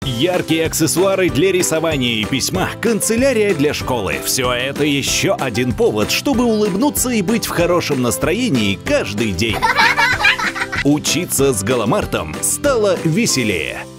Яркие аксессуары для рисования и письма, канцелярия для школы – все это еще один повод, чтобы улыбнуться и быть в хорошем настроении каждый день. Учиться с Галамартом стало веселее.